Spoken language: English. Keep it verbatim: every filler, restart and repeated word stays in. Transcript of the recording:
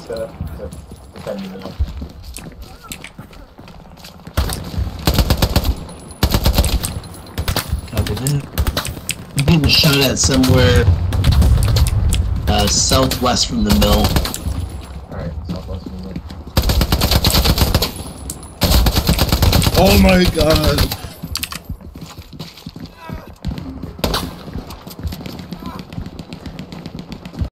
to, to defend the mill. Copy that. I'm getting shot at somewhere uh, southwest from the mill. Alright, southwest from the mill. Oh my god!